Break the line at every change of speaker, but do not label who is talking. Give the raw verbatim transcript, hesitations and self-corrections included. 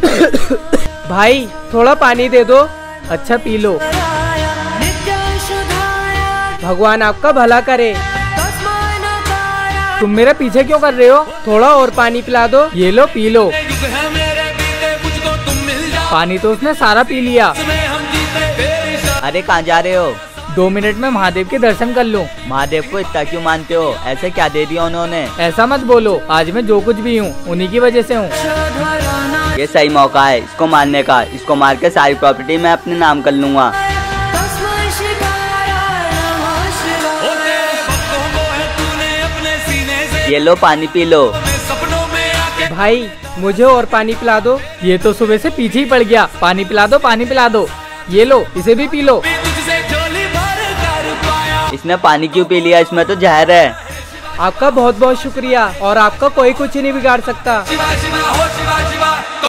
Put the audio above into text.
भाई थोड़ा पानी दे दो। अच्छा पी लो। भगवान आपका भला करे। तुम मेरे पीछे क्यों कर रहे हो? थोड़ा और पानी पिला दो। ये लो पी लो। पानी तो उसने सारा पी लिया।
अरे कहाँ जा रहे हो?
दो मिनट में महादेव के दर्शन कर लूं।
महादेव को इतना क्यों मानते हो? ऐसे क्या दे दिया उन्होंने?
ऐसा मत बोलो, आज मैं जो कुछ भी हूँ उन्हीं की वजह से हूँ।
ये सही मौका है इसको मारने का। इसको मार के सारी प्रॉपर्टी मैं अपने नाम कर लूंगा। ये लो पानी पी लो।
भाई मुझे और पानी पिला दो। ये तो सुबह से पीछे ही पड़ गया। पानी पिला दो, पानी पिला दो। ये लो, इसे भी पी लो।
इसने पानी क्यों पी लिया? इसमें तो जहर है।
आपका बहुत बहुत शुक्रिया, और आपका कोई कुछ नहीं बिगाड़ सकता।